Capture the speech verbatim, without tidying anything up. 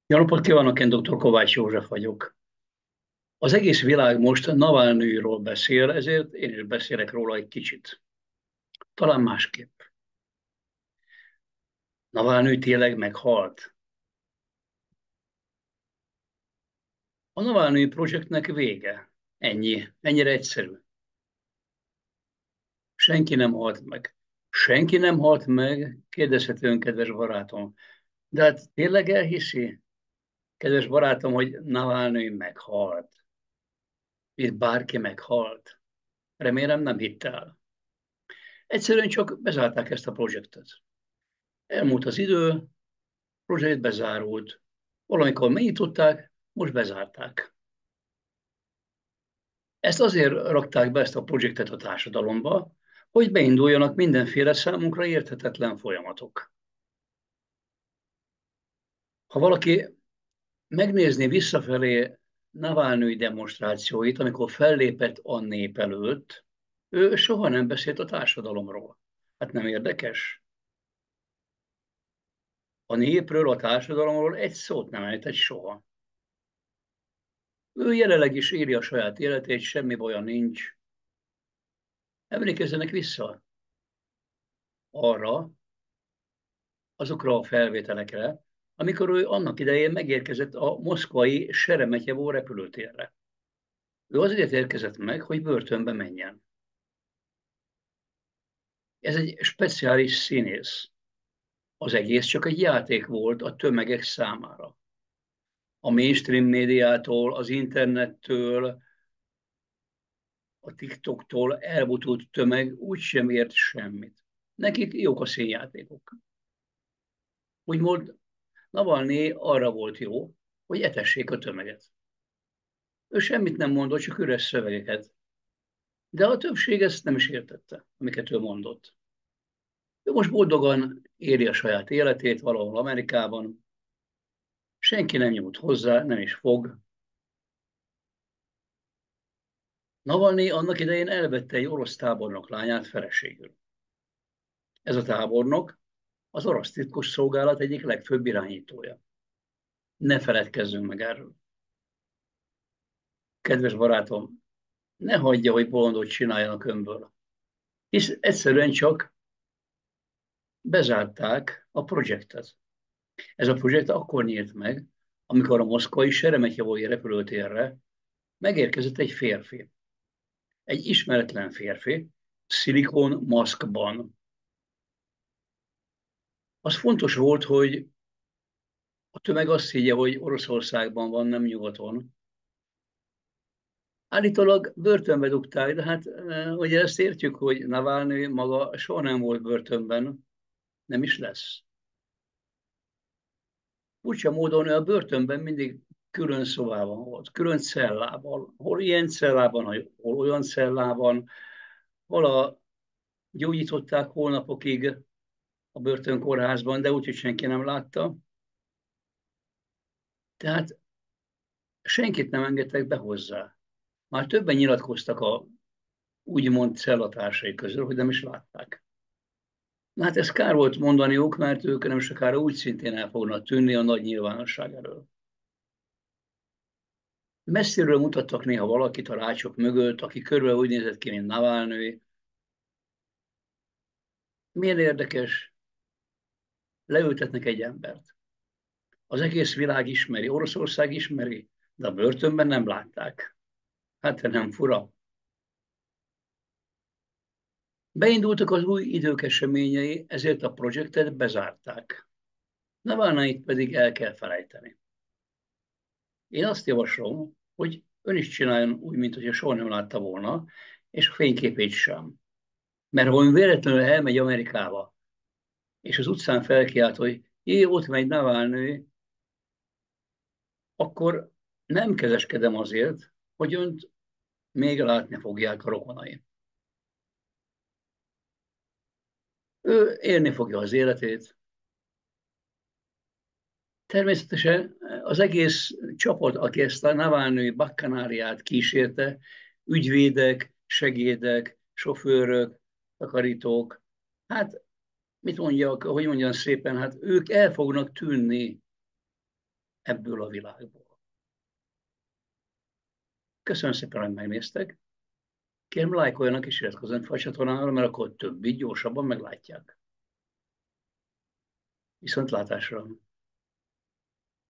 Jó napot kívánok, én doktor Kovács József vagyok. Az egész világ most Navalnyiról beszél, ezért én is beszélek róla egy kicsit. Talán másképp. Navalnyi tényleg meghalt. A Navalnyi projektnek vége. Ennyi. Ennyire egyszerű. Senki nem halt meg. Senki nem halt meg, kérdezhető ön, kedves barátom. De hát tényleg elhiszi, kedves barátom, hogy Navalnyi meghalt? Itt bárki meghalt? Remélem nem hitt el. Egyszerűen csak bezárták ezt a projektet. Elmúlt az idő, projekt bezárult. Valamikor megnyitották, most bezárták. Ezt azért rakták be ezt a projektet a társadalomba, hogy beinduljanak mindenféle számunkra érthetetlen folyamatok. Ha valaki megnézni visszafelé Navalnyi demonstrációit, amikor fellépett a nép előtt, ő soha nem beszélt a társadalomról. Hát nem érdekes? A népről, a társadalomról egy szót nem ejtett soha. Ő jelenleg is írja a saját életét, semmi baja nincs. Emlékezzenek vissza arra, azokra a felvételekre, amikor ő annak idején megérkezett a moszkvai Seremetyevo repülőtérre. Ő azért érkezett meg, hogy börtönbe menjen. Ez egy speciális színész. Az egész csak egy játék volt a tömegek számára. A mainstream médiától, az internettől, a TikToktól elbutult tömeg úgysem ért semmit. Nekik jók a színjátékok. Úgymond Navalnyi arra volt jó, hogy etessék a tömeget. Ő semmit nem mondott, csak üres szövegeket. De a többség ezt nem is értette, amiket ő mondott. Ő most boldogan éli a saját életét valahol Amerikában. Senki nem nyújt hozzá, nem is fog. Navalnyi annak idején elvette egy orosz tábornok lányát feleségül. Ez a tábornok az orosz titkos szolgálat egyik legfőbb irányítója. Ne feledkezzünk meg erről. Kedves barátom, ne hagyja, hogy bolondot csináljanak önből. Hisz egyszerűen csak bezárták a projektet. Ez a projekt akkor nyílt meg, amikor a moszkvai Seremetjevói repülőtérre megérkezett egy férfi. Egy ismeretlen férfi, szilikon maszkban. Az fontos volt, hogy a tömeg azt higgye, hogy Oroszországban van, nem nyugaton. Állítólag börtönbe dugták, de hát e, ugye ezt értjük, hogy Navalnyi maga soha nem volt börtönben, nem is lesz. Furcsa módon ő a börtönben mindig külön szobában volt, külön cellában. Hol ilyen cellában, hol olyan cellában, hol a gyógyították hónapokig a börtönkórházban, de úgyhogy senki nem látta. Tehát senkit nem engedtek be hozzá. Már többen nyilatkoztak a úgymond cellatársai közül, hogy nem is látták. Na hát ez kár volt mondaniuk, mert ők nem sokára úgy szintén el fognak tűnni a nagy nyilvánosság elől. Messziről mutattak néha valakit a rácsok mögött, aki körülbelül úgy nézett ki, mint Navalnyi. Milyen érdekes, leültetnek egy embert. Az egész világ ismeri, Oroszország ismeri, de a börtönben nem látták. Hát nem fura. Beindultak az új idők eseményei, ezért a projektet bezárták. Navalnyit pedig el kell felejteni. Én azt javaslom, hogy ön is csináljon úgy, mintha soha nem látta volna, és a fényképét sem. Mert ha ön véletlenül elmegy Amerikába, és az utcán felkiált, hogy jé, ott megy Navalnyi, akkor nem kezeskedem azért, hogy önt még látni fogják a rokonai. Ő élni fogja az életét. Természetesen az egész csapat, aki ezt a Navalnyi bakkanáriát kísérte, ügyvédek, segédek, sofőrök, takarítók, hát mit mondjak, hogy mondjam szépen, hát ők el fognak tűnni. ebből a világból. Köszönöm szépen, hogy megnéztek. Kérem, lájkoljanak és iratkozzanak fel a csatornára, mert akkor többi gyorsabban meglátják. Viszontlátásra!